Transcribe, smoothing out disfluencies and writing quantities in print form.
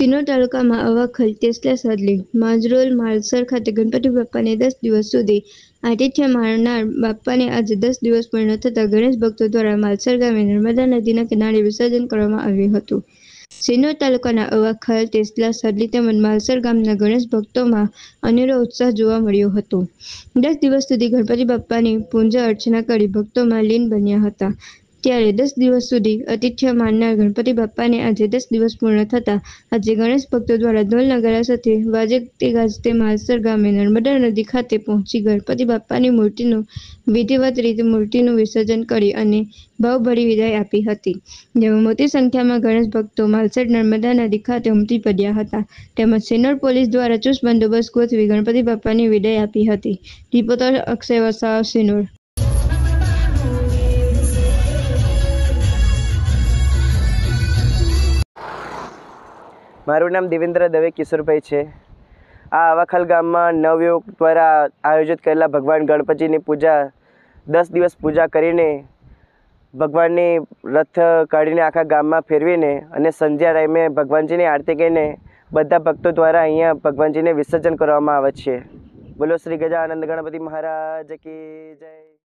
સિનોર તાલુકામાં અવાખલ, તેસલા, સાદલી, માંજરોલ, માલસર ખાતે ગણપતિ બાપ્પાને 10 દિવસ સુધી આતિથ્ય માણનાર બાપ્પાને આજે 10 દિવસ પૂર્ણ થતાં ગણેશ ભક્તો દ્વારા માલસર ગામે નર્મદા નદીના કિનારે વિસર્જન કરવામાં આવ્યું હતું। સિનોર તાલુકાના અવાખલ, તેસલા, સાદલી તેમજ માલસર ગામના ગણેશ ભક્તોમાં અનેરો ઉત્સાહ જોવા મળ્યો હતો। 10 દિવસ સુધી ગણપતિ બાપ્પાની પૂજા અર્ચના કરી ભક્તોમાં લીન બન્યા હતા। ત્યારે 10 દિવસ સુધી આતિથ્ય માણનાર ગણપતિ બાપ્પાને આજે 10 દિવસ પૂર્ણ થતાં આજે ગણેશ ભક્તો દ્વારા ઢોલ નગારા સાથે વાજતે ગાજતે માલસર ગામે નર્મદા નદી ખાતે પહોંચી ગણપતિ બાપ્પાની મૂર્તિનું વિધિવત રીતે મૂર્તિનું વિસર્જન કરી અને ભાવભરી વિદાય આપી હતી। જેમાં મોટી સંખ્યામાં ગણેશ ભક્તો માલસર નર્મદા નદી ખાતે ઉમટી પડ્યા હતા। તેમજ સિનોર પોલીસ દ્વારા ચુસ્ત બંદોબસ્ત ગોઠવી ગણપતિ બાપ્પાની વિદાય આપી હતી। રિપોર્ટર અક્ષય વસાવા, સિનોર। મારું નામ દેવેન્દ્ર દવે કિશોરભાઈ છે। આ અવાખલ ગામમાં નવયુવક દ્વારા આયોજિત કરેલા ભગવાન ગણપતિની પૂજા 10 દિવસ પૂજા કરીને ભગવાનની રથ કાઢીને આખા ગામમાં ફેરવીને અને સંધ્યા ટાઈમે ભગવાનજીની આરતી કરીને બધા ભક્તો દ્વારા અહીંયા ભગવાનજીને વિસર્જન કરવામાં આવે છે। બોલો શ્રી ગજાનંદ ગણપતિ મહારાજ કી જય।